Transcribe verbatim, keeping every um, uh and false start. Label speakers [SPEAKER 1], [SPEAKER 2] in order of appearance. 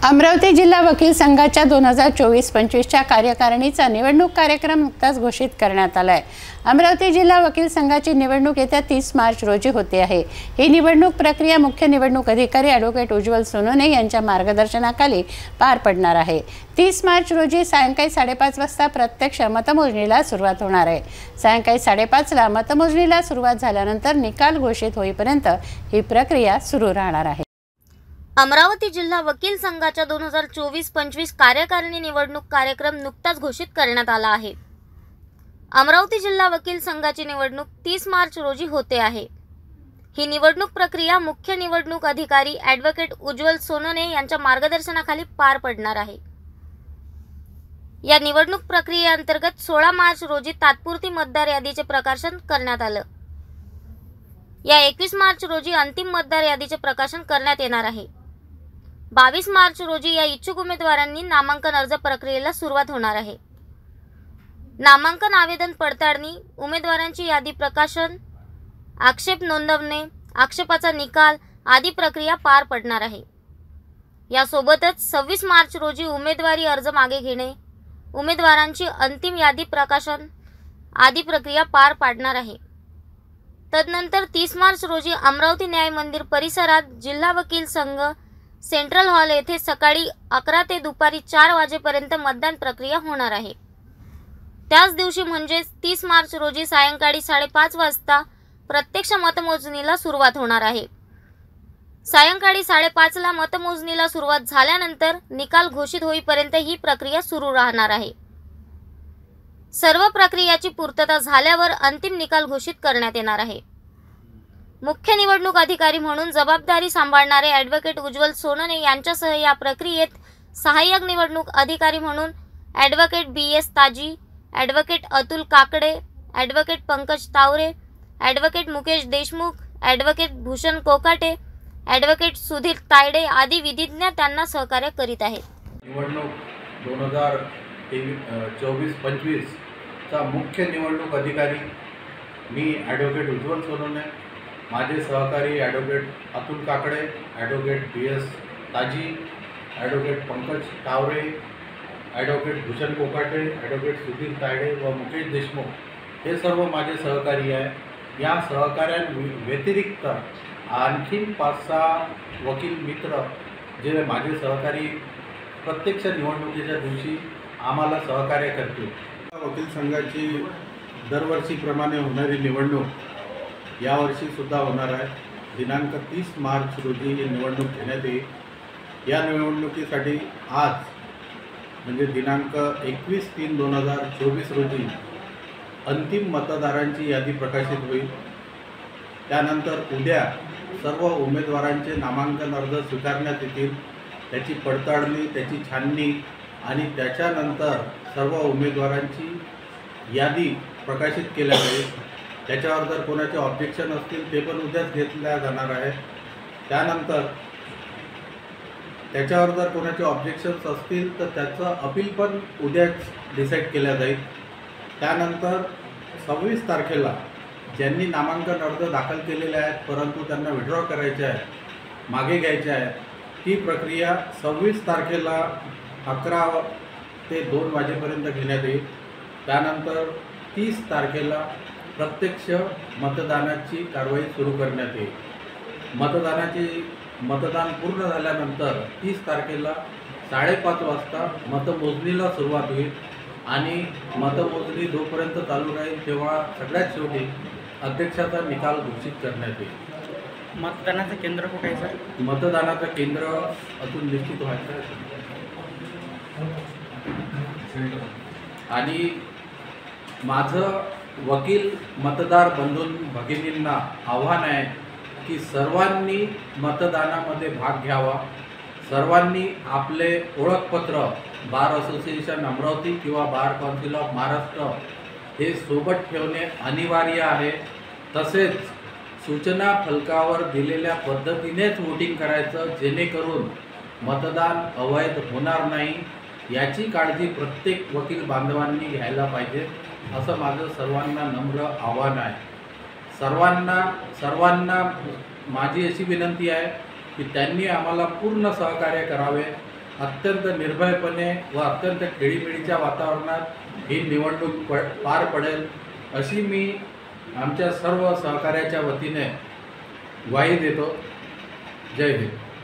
[SPEAKER 1] अमरावती जिल्हा वकील संघाच्या दोन हजार चोवीस पंचवीसच्या कार्यकारिणीचा निवडणूक कार्यक्रम नुकताच घोषित करण्यात आला आहे। अमरावती जिल्हा वकील संघाची निवडणूक येत्या तीस मार्च रोजी होते आहे। ही निवडणूक प्रक्रिया मुख्य निवडणूक अधिकारी ॲडव्होकेट उज्ज्वल सोनोने यांच्या मार्गदर्शनाखाली पार पडणार आहे। तीस मार्च रोजी सायंकाळी साडेपाच वाजता प्रत्यक्ष मतमोजणीला सुरुवात होणार आहे। सायंकाळी साडेपाच ला मतमोजणीला सुरुवात झाल्यानंतर निकाल घोषित होईपर्यंत ही प्रक्रिया सुरू राहणार आहे।
[SPEAKER 2] अमरावती जिल्हा वकील संघाच्या दोन हजार चोवीस पंचवीस कार्यकारिणी निवडणूक कार्यक्रम नुकताच घोषित करण्यात आला आहे। अमरावती जिल्हा वकील संघाची निवडणूक तीस मार्च रोजी होते आहे। ही निवडणूक प्रक्रिया मुख्य निवडणूक अधिकारी ॲडव्होकेट उज्ज्वल सोनोने यांच्या मार्गदर्शनाखाली पार पडणार आहे। या निवडणूक प्रक्रियेअंतर्गत सोळा मार्च रोजी तात्पुरती मतदार यादीचे प्रकाशन करण्यात आलं। या एकवीस मार्च रोजी अंतिम मतदार यादीचे प्रकाशन करण्यात येणार आहे। बावीस मार्च रोजी या इच्छुक उमेदवारांनी नामांकन अर्ज प्रक्रियेला सुरुवात होणार आहे। नामांकन आवेदन पडताळणी, उमेदवारांची यादी प्रकाशन, आक्षेप नोंदवणे, आक्षेपाचा निकाल आदी प्रक्रिया पार पडणार आहे। यासोबतच सव्वीस मार्च रोजी उमेदवारी अर्ज मागे घेणे, उमेदवारांची अंतिम यादी प्रकाशन आदी प्रक्रिया पार पाडणार आहे। तदनंतर तीस मार्च रोजी अमरावती न्याय मंदिर परिसरात जिल्हा वकील संघ सेंट्रल हॉल येथे सकाळी अकरा ते दुपारी चार वाजेपर्यंत मतदान प्रक्रिया होणार आहे। त्याच दिवशी म्हणजे तीस मार्च रोजी सायंकाळी साडेपाच वाजता प्रत्यक्ष मतमोजणीला सुरुवात होणार आहे। सायंकाळी साडेपाच ला मतमोजणीला सुरुवात झाल्यानंतर निकाल घोषित होईपर्यंत ही प्रक्रिया सुरू राहणार आहे। सर्व प्रक्रियाची पूर्तता झाल्यावर अंतिम निकाल घोषित करण्यात येणार आहे। मुख्य निवडणूक अधिकारी म्हणून जबाबदारी सांभाळणारे ॲडव्होकेट उज्ज्वल सोनोने यांच्यासह या प्रक्रियेत सहाय्यक निवडणूक अधिकारी म्हणून advocate B S Taji, advocate Atul Kakade, advocate Pankaj Taware, advocate Mukesh Deshmukh, advocate Bhushan Kokate, advocate Sudhir Tayde आदी विधिज्ञ त्यांना सहकार्य करीत आहेत।
[SPEAKER 3] निवडणूक दोन हजार चोवीस पंचवीस चा मुख्य निवडणूक अधिकारी मी ॲडव्होकेट उज्ज्वल सोनोने, माझे सहकारी advocate Atul Kakade, advocate B S Taji, advocate Pankaj Taware, advocate Bhushan Kokate, advocate Sudhir Tayde व मुकेश देशमुख हे सर्व माझे सहकारी आहे। या सहकाऱ्यांव्यतिरिक्त आणखीन पाच सहा वकील मित्र जे माझे सहकारी प्रत्यक्ष निवडणुकीच्या दिवशी आम्हाला सहकार्य करतील।
[SPEAKER 4] वकील संघाची दरवर्षीप्रमाणे होणारी निवडणूक यावर्षी सुद्धा होणार आहे। दिनांक तीस मार्च रोजी ही निवडणूक घेण्यात येईल। या निवडणुकीसाठी आज म्हणजे दिनांक एकवीस तीन दोन हजार चोवीस रोजी अंतिम मतदारांची यादी प्रकाशित होईल। त्यानंतर उद्या सर्व उमेदवारांचे नामांकन अर्ज स्वीकारण्यात येतील, त्याची पडताळणी, त्याची छाननी आणि त्याच्यानंतर सर्व उमेदवारांची यादी प्रकाशित केल्या जाईल। त्याच्यावर जर कोणाचे ऑब्जेक्शन असतील ते पण उद्याच घेतल्या जाणार आहे। त्यानंतर त्याच्यावर जर कोणाचे ऑब्जेक्शन्स असतील तर त्याचं अपील पण उद्याच डिसाईड केल्या जाईल। त्यानंतर सव्वीस तारखेला ज्यांनी नामांकन अर्ज दाखल केलेले आहेत परंतु त्यांना विड्रॉ करायचे आहे, मागे घ्यायचे आहे, ती प्रक्रिया सव्वीस तारखेला अकरा ते दोन वाजेपर्यंत घेण्यात येईल। त्यानंतर तीस तारखेला प्रत्यक्ष मतदानाची कारवाई सुरू करण्यात येईल। मतदानाची मतदान पूर्ण झाल्यानंतर तीस तारखेला साडेपाच वाजता मतमोजणीला सुरुवात होईल आणि मतमोजणी जोपर्यंत चालू राहील तेव्हा सगळ्यात शेवटी अध्यक्षाचा निकाल घोषित करण्यात येईल।
[SPEAKER 5] मतदानाचं केंद्र कुठे आहे सर?
[SPEAKER 3] मतदानाचं केंद्र अजून निश्चित व्हायचं आणि माझं वकील मतदार बंधू भगिनींना आव्हान आहे की सर्वांनी मतदानामध्ये भाग घ्यावा। सर्वांनी आपले ओळखपत्र बार असोसिएशन अमरावती किंवा बार काउन्सिल ऑफ महाराष्ट्र हे सोबत ठेवणे अनिवार्य आहे। तसेच सूचना फलकावर दिलेल्या पद्धतीनेच वोटिंग करायचं जेणेकरून मतदान अवैध होणार नाही, याची काळजी प्रत्येक वकील बांधवांनी घ्यायला पाहिजे असं माझं सर्वांना नम्र आव्हान आहे। सर्वांना सर्वांना माझी अशी विनंती आहे की त्यांनी आम्हाला पूर्ण सहकार्य करावे। अत्यंत निर्भयपणे व अत्यंत खेळीमेळीच्या वातावरणात ही निवडणूक प पार पडेल अशी मी आमच्या सर्व सहकार्याच्या वतीने ग्वाही देतो. जय हिंद.